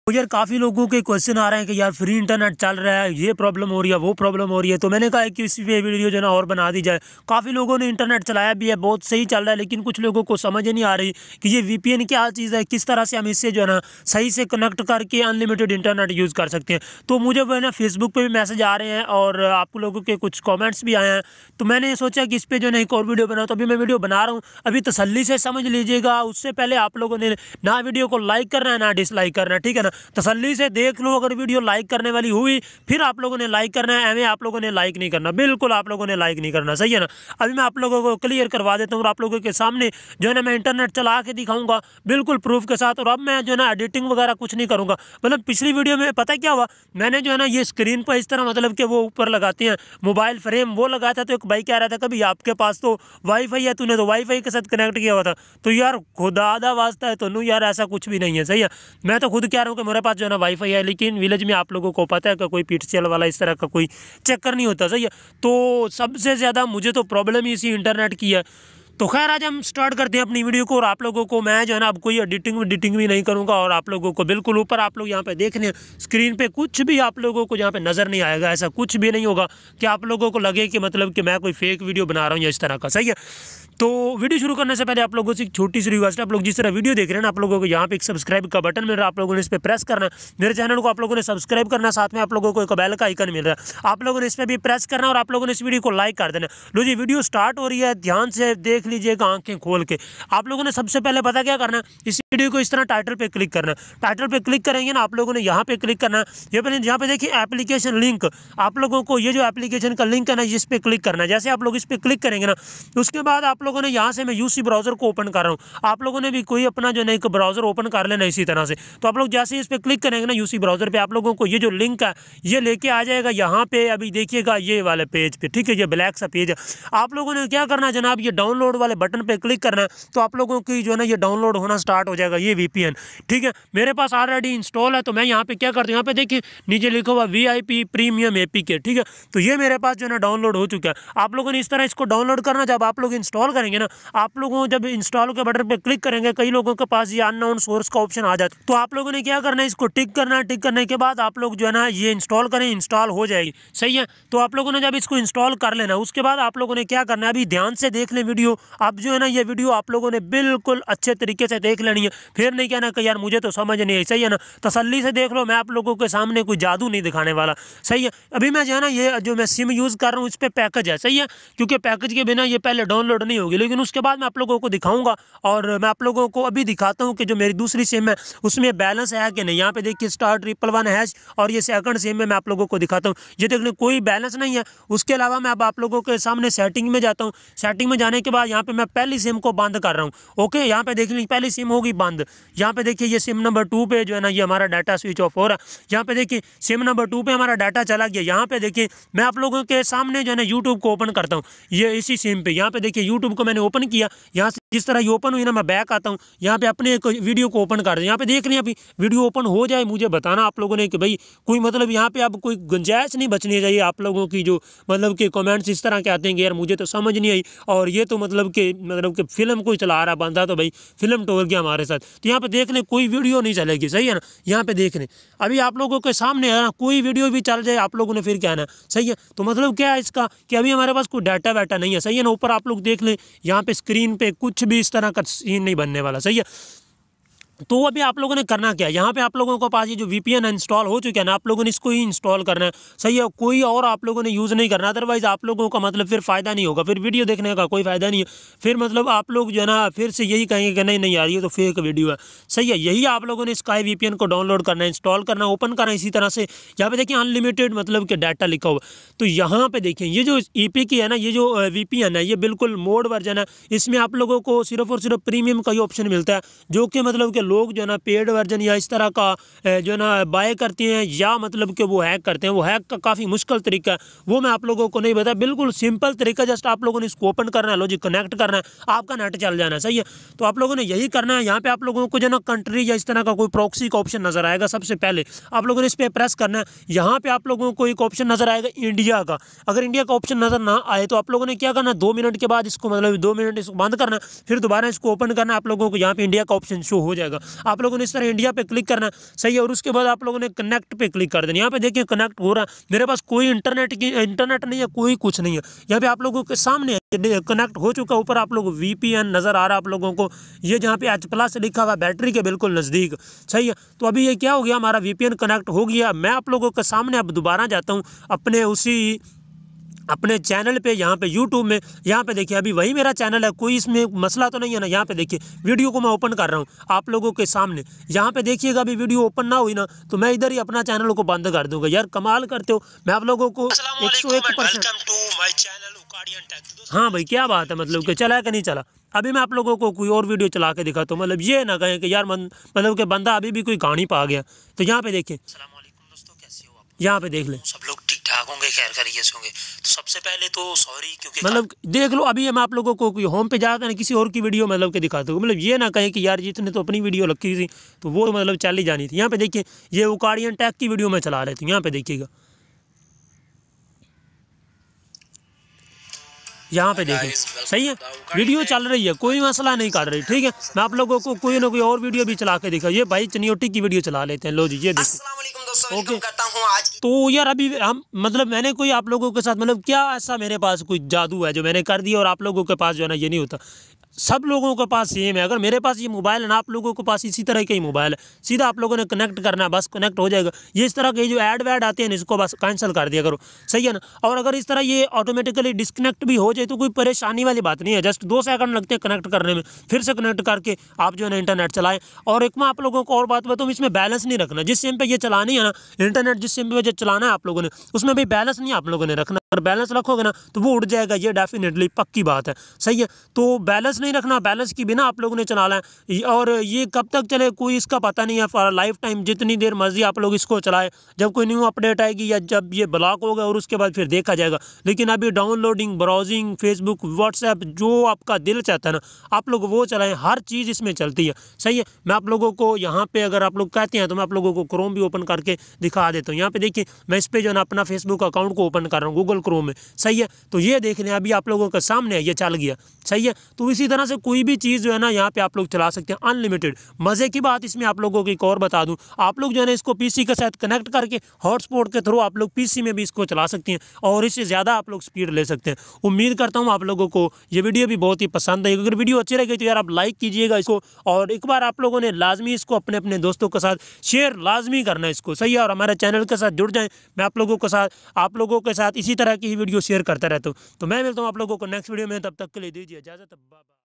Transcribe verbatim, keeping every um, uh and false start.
तो यार काफ़ी लोगों के क्वेश्चन आ रहे हैं कि यार फ्री इंटरनेट चल रहा है, ये प्रॉब्लम हो रही है, वो प्रॉब्लम हो रही है। तो मैंने कहा कि इस पे वीडियो जो है ना और बना दी जाए। काफ़ी लोगों ने इंटरनेट चलाया भी है, बहुत सही चल रहा है, लेकिन कुछ लोगों को समझ नहीं आ रही कि ये वीपीएन क्या चीज़ है, किस तरह से हम इससे जो है ना सही से कनेक्ट करके अनलिमिटेड इंटरनेट यूज़ कर सकते हैं। तो मुझे जो है ना फेसबुक पर भी मैसेज आ रहे हैं और आप लोगों के कुछ कॉमेंट्स भी आए हैं। तो मैंने सोचा कि इस पर जो है ना एक और वीडियो बनाऊँ, तो अभी मैं वीडियो बना रहा हूँ। अभी तसल्ली से समझ लीजिएगा, उससे पहले आप लोगों ने ना वीडियो को लाइक करना है ना डिसलाइक करना है, ठीक है ना। तसल्ली से देख लो, अगर वीडियो लाइक करने वाली हुई फिर आप लोगों ने लाइक करना है, एवं आप लोगों ने लाइक नहीं करना, बिल्कुल आप लोगों ने लाइक नहीं करना, सही है ना। अभी मैं आप लोगों को क्लियर करवा देता हूँ और आप लोगों के सामने जो है ना मैं इंटरनेट चला के दिखाऊंगा बिल्कुल प्रूफ के साथ। और अब मैं जो है ना एडिटिंग वगैरह कुछ नहीं करूँगा। मतलब पिछली वीडियो में पता क्या हुआ, मैंने जो है ना ये स्क्रीन पर इस तरह मतलब कि वो ऊपर लगाते हैं मोबाइल फ्रेम, वो लगाया था। तो एक भाई कह रहा था कभी आपके पास तो वाईफाई है, तूने तो वाईफाई के साथ कनेक्ट किया हुआ था। तो यार खुदा आधा वास्ता है तो यार ऐसा कुछ भी नहीं है, सही है। मैं तो खुद कह रहा हूँ कि मेरे पास जो है ना वाईफाई है, लेकिन विलेज में आप लोगों को पता है कि कोई पीटीसीएल वाला इस तरह का कोई चक्कर नहीं होता, सही है। तो सबसे ज़्यादा मुझे तो प्रॉब्लम ही इसी इंटरनेट की है। तो खैर आज हम स्टार्ट करते हैं अपनी वीडियो को। और आप लोगों को मैं जो है ना अब कोई एडिटिंग एडिटिंग भी नहीं करूंगा और आप लोगों को बिल्कुल ऊपर आप लोग यहाँ पे देख रहे हैं स्क्रीन पे कुछ भी आप लोगों को यहाँ पे नज़र नहीं आएगा। ऐसा कुछ भी नहीं होगा कि आप लोगों को लगे कि मतलब कि मैं कोई फेक वीडियो बना रहा हूँ या इस तरह का, सही है। तो वीडियो शुरू करने से पहले आप लोगों से एक छोटी सी रिक्वेस्ट है, आप लोग जिस तरह वीडियो देख रहे हैं ना, आप लोगों को यहाँ पे एक सब्सक्राइब का बटन मिल रहा है, आप लोगों ने इस पर प्रेस करना है। मेरे चैनल को आप लोगों ने सब्सक्राइब करना, साथ में आप लोगों को एक बेल का आइकन मिल रहा है, आप लोगों ने इस पर भी प्रेस करना और आप लोगों ने इस वीडियो को लाइक कर देना। लो जी वीडियो स्टार्ट हो रही है, ध्यान से देख लीजिएगा आंखें खोल के। आप लोगों ने सबसे पहले पता क्या करना है, इस वीडियो को इस तरह टाइटल पे क्लिक करना है। टाइटल पे क्लिक करेंगे ना, आप लोगों ने यहाँ पे क्लिक करना है। ये पहले यहाँ पे देखिए एप्लीकेशन लिंक, आप लोगों को ये जो एप्लीकेशन का लिंक है ना इस पे क्लिक करना है। जैसे आप लोग इस पे क्लिक करेंगे ना, उसके बाद आप लोगों ने यहाँ से मैं यूसी ब्राउजर को ओपन कर रहा हूँ, आप लोगों ने भी कोई अपना जो है एक ब्राउजर ओपन कर लेना इसी तरह से। तो आप लोग जैसे इस पे क्लिक करेंगे ना यूसी ब्राउजर पे, आप लोगों को ये जो लिंक है ये लेके आ जाएगा यहाँ पे। अभी देखिएगा ये वाले पेज पे, ठीक है, ये ब्लैक सा पेज है। आप लोगों ने क्या करना है जनाब, ये डाउनलोड वाले बटन पे क्लिक करना है। तो आप लोगों की जो है ना ये डाउनलोड होना स्टार्ट हो जाएगा ये वीपीएन, ठीक है। मेरे पास ऑलरेडी इंस्टॉल है, तो मैं यहाँ पे क्या करता हूँ, यहाँ पे देखिए नीचे लिखा हुआ वीआईपी प्रीमियम एपीके, ठीक है। तो ये मेरे पास जो है ना डाउनलोड हो चुका है। आप लोगों ने इस तरह इसको डाउनलोड करना। जब आप लोग इंस्टॉल करेंगे ना, आप लोगों जब इंस्टॉल के बटन पे क्लिक करेंगे, कई लोगों के पास ये अननोन सोर्स का ऑप्शन आ जाता है। तो आप लोगों ने क्या करना है, इसको टिक करना है। टिक करने के बाद आप लोग जो है ना ये इंस्टॉल करें, इंस्टॉल हो जाएगी, सही है। तो आप लोगों ने जब इसको इंस्टॉल कर लेना, उसके बाद आप लोगों ने क्या करना है, अभी ध्यान से देख लें वीडियो। अब जो है ना ये वीडियो आप लोगों ने बिल्कुल अच्छे तरीके से देख लेनी है, फिर नहीं कहना कि यार मुझे तो समझ नहीं आई, सही है ना। तसल्ली से देख लो, मैं आप लोगों के सामने कोई जादू नहीं दिखाने वाला, सही है। अभी मैं जो है ना ये जो मैं सिम यूज़ कर रहा हूँ इस पर पैकेज है, सही है, क्योंकि पैकेज के बिना ये पहले डाउनलोड नहीं होगी। लेकिन उसके बाद मैं आप लोगों को दिखाऊंगा और मैं आप लोगों को अभी दिखाता हूं कि जो मेरी दूसरी सिम है उसमें बैलेंस है कि नहीं। यहाँ पे देखिए स्टार ट्रिपल वन हैश, और ये सेकंड सिम में मैं आप लोगों को दिखाता हूं, ये देख लें कोई बैलेंस नहीं है। उसके अलावा मैं अब आप लोगों के सामने सेटिंग में जाता हूं। सेटिंग में जाने के बाद यहाँ पे मैं पहली सिम को बंद कर रहा हूँ। ओके, यहाँ पे देख लीजिए पहली सिम होगी बंद। यहाँ पे देखिए ये सिम नंबर टू पे जो है ना ये हमारा डाटा स्विच ऑफ हो रहा है। यहाँ पे देखिए सिम नंबर टू पे हमारा डाटा चला गया। यहाँ पे देखिए मैं आप लोगों के सामने जो है ना यूट्यूब को ओपन करता हूँ, ये इसी सिम पे। यहाँ पे देखिए यूट्यूब को मैंने ओपन किया, यहाँ से जिस तरह ये ओपन हुई ना, मैं बैक आता हूँ, यहाँ पे अपने एक वीडियो को ओपन कर दें। यहाँ पे देख लें, अभी वीडियो ओपन हो जाए मुझे बताना आप लोगों ने कि भाई कोई मतलब यहाँ पे अब कोई गुंजाइश नहीं बचनी चाहिए आप लोगों की, जो मतलब कि कमेंट्स इस तरह के आते हैं कि यार मुझे तो समझ नहीं आई और ये तो मतलब कि मतलब कि फिल्म कोई चला रहा बंदा, तो भाई फिल्म टोल गया हमारे साथ। तो यहाँ पे देख लें कोई वीडियो नहीं चलेगी, सही है ना। यहाँ पे देख लें अभी आप लोगों के सामने है ना, कोई वीडियो भी चल जाए आप लोगों ने फिर कहना, सही है। तो मतलब क्या है इसका कि अभी हमारे पास कोई डाटा वाटा नहीं है, सही है ना। ऊपर आप लोग देख लें यहाँ पे स्क्रीन पे कुछ भी इस तरह का सीन नहीं बनने वाला, सही है। तो अभी आप लोगों ने करना क्या है, यहाँ पे आप लोगों के पास ये जो वीपीएन इंस्टॉल हो चुका है ना, आप लोगों ने इसको ही इंस्टॉल करना है, सही है। कोई और आप लोगों ने यूज़ नहीं करना, अदरवाइज आप लोगों का मतलब फिर फ़ायदा नहीं होगा, फिर वीडियो देखने का कोई फ़ायदा नहीं है। फिर मतलब आप लोग जो है ना फिर से यही कहेंगे कि नहीं नहीं यार ये तो फेक वीडियो है, सही है। यही आप लोगों ने स्काई वीपीएन को डाउनलोड करना है, इंस्टॉल करना, ओपन करना। इसी तरह से यहाँ पे देखिए अनलिमिटेड मतलब कि डाटा लिखा हुआ। तो यहाँ पे देखिए ये जो ईपी की है ना, ये जो वीपीएन है ये बिल्कुल मोड वर्जन है। इसमें आप लोगों को सिर्फ और सिर्फ प्रीमियम का ही ऑप्शन मिलता है, जो कि मतलब कि लोग जो है ना पेड वर्जन या इस तरह का जो है ना बाय करते हैं या मतलब कि वो हैक करते हैं। वो हैक का काफ़ी मुश्किल तरीका है, वो मैं आप लोगों को नहीं बताया। बिल्कुल सिंपल तरीका, जस्ट आप लोगों ने इसको ओपन करना है, लॉजिक कनेक्ट करना है, आपका नेट चल जाना है, सही है। तो आप लोगों ने यही करना है। यहाँ पे आप लोगों को जो है ना कंट्री या इस तरह का कोई प्रॉक्सी का ऑप्शन नजर आएगा, सबसे पहले आप लोगों ने इस पर प्रेस करना है। यहाँ पे आप लोगों को एक ऑप्शन नजर आएगा इंडिया का। अगर इंडिया का ऑप्शन नजर ना आए तो आप लोगों ने क्या करना, दो मिनट के बाद इसको मतलब दो मिनट इसको बंद करना, फिर दोबारा इसको ओपन करना। आप लोगों को यहाँ पे इंडिया का ऑप्शन शो हो जाएगा। जाएगा। आप लोगों ने इस तरह इंडिया पे क्लिक करना है, सही है, और उसके बाद आप लोगों ने कनेक्ट पे क्लिक कर देना। यहाँ पे देखिए कनेक्ट हो रहा है, मेरे पास कोई इंटरनेट की इंटरनेट नहीं है, कोई कुछ नहीं है। यहाँ पे आप लोगों के सामने कनेक्ट हो चुका, ऊपर आप लोग वीपीएन नज़र आ रहा है आप लोगों को, ये जहाँ पे एच प्लस लिखा हुआ बैटरी के बिल्कुल नज़दीक, सही है। तो अभी ये क्या हो गया, हमारा वीपीएन कनेक्ट हो गया। मैं आप लोगों के सामने अब दोबारा जाता हूँ अपने उसी अपने चैनल पे, यहाँ पे यूट्यूब में, यहाँ पे देखिए अभी वही मेरा चैनल है, कोई इसमें मसला तो नहीं है ना। यहाँ पे देखिए वीडियो को मैं ओपन कर रहा हूँ आप लोगों के सामने, यहाँ पे देखिएगा अभी वीडियो ओपन ना हुई ना तो मैं इधर ही अपना चैनल को बंद कर दूंगा। यार कमाल करते हो, मैं आप लोगों को एक सौ एक परसेंट। हाँ भाई क्या बात है, मतलब कि चला कि नहीं चला। अभी मैं आप लोगों को कोई और वीडियो चला के दिखाता हूँ, मतलब ये ना कहें कि यार मतलब कि बंदा अभी भी कोई कहानी पा गया। तो यहाँ पे देखिए, यहाँ पे देख ले, सब लोग ठीक ठाक होंगे, खैर खैरियत से होंगे। तो सबसे पहले तो सॉरी, क्योंकि मतलब देख लो अभी मैं आप लोगों को कोई होम पे जाकर किसी और की वीडियो मतलब के दिखाता हूँ, मतलब ये ना कहें कि यार जितने तो अपनी वीडियो रखी थी तो वो मतलब चल ही जानी थी। यहाँ पे देखिए ये उकाड़ियन टैग की वीडियो मैं चला रही थी, यहाँ पे देखिएगा, यहाँ पे देखिए, सही है, वीडियो चल रही है, कोई मसला नहीं कर रही, ठीक है। मैं आप लोगों को कोई ना कोई और वीडियो भी चला के दिखा, ये भाई चनियोटी की वीडियो चला लेते हैं, लो जी ये देखिए। ओके आज तो यार अभी हम मतलब मैंने कोई आप लोगों के साथ मतलब क्या ऐसा मेरे पास कोई जादू है जो मैंने कर दिया और आप लोगों के पास जो है ना ये नहीं होता। सब लोगों के पास सेम है, अगर मेरे पास ये मोबाइल है ना आप लोगों के पास इसी तरह का ही मोबाइल है, सीधा आप लोगों ने कनेक्ट करना है, बस कनेक्ट हो जाएगा। ये इस तरह के जो ऐड वैड आते हैं इसको बस कैंसिल कर दिया करो, सही है ना। और अगर इस तरह ये ऑटोमेटिकली डिस्कनेक्ट भी हो जाए तो कोई परेशानी वाली बात नहीं है, जस्ट दो सेकंड लगते हैं कनेक्ट करने में, फिर से कनेक्ट करके आप जो है ना इंटरनेट चलाएं। और एक मैं आप लोगों को और बात बताऊँ, इसमें बैलेंस नहीं रखना, जिस सिम पे ये चलानी है ना इंटरनेट, जिस सिम पे जो चलाना है आप लोगों ने उसमें भी बैलेंस नहीं आप लोगों ने रखना। अगर बैलेंस रखोगे ना तो वो उड़ जाएगा, ये डेफिनेटली पक्की बात है, सही है। तो बैलेंस नहीं रखना, बैलेंस की बिना आप लोगों ने चलाना है। और ये कब तक चले कोई इसका पता नहीं है, फॉर लाइफ टाइम जितनी देर मर्जी आप लोग इसको चलाएं, जब कोई न्यू अपडेट आएगी या जब ये ब्लॉक होगा और उसके बाद फिर देखा जाएगा। लेकिन अभी डाउनलोडिंग, ब्राउजिंग, फेसबुक, व्हाट्सएप जो आपका दिल चाहता है ना आप लोग वो चलाएं, हर चीज़ इसमें चलती है, सही है। मैं आप लोगों को यहाँ पे अगर आप लोग कहते हैं तो मैं आप लोगों को क्रोम भी ओपन करके दिखा देता हूँ। यहाँ पे देखिए मैं इस पे जो है ना अपना फेसबुक अकाउंट को ओपन कर रहा हूँ गूगल क्रोम में, सही है। तो ये देख लें अभी आप लोगों के सामने ये चल गया, सही है। तो इसी तरह से कोई भी चीज़ जो है ना यहाँ पे आप लोग चला सकते हैं अनलिमिटेड। मज़े की बात इसमें आप लोगों को एक और बता दूं, आप लोग जो है ना इसको पीसी के साथ कनेक्ट करके हॉटस्पॉट के थ्रू आप लोग पीसी में भी इसको चला सकते हैं और इससे ज़्यादा आप लोग स्पीड ले सकते हैं। उम्मीद करता हूँ आप लोगों को ये वीडियो भी बहुत ही पसंद आई। अगर वीडियो अच्छी लगी तो यार आप लाइक कीजिएगा इसको, और एक बार आप लोगों ने लाजमी इसको अपने अपने दोस्तों के साथ शेयर लाजमी करना है इसको, सही है। और हमारे चैनल के साथ जुड़ जाएँ, मैं आप लोगों के साथ आप लोगों के साथ इसी तरह की ही वीडियो शेयर करता रहता हूँ। तो मैं मिलता हूँ आप लोगों को नेक्स्ट वीडियो में, तब तक के लिए दीजिए इजाज़त।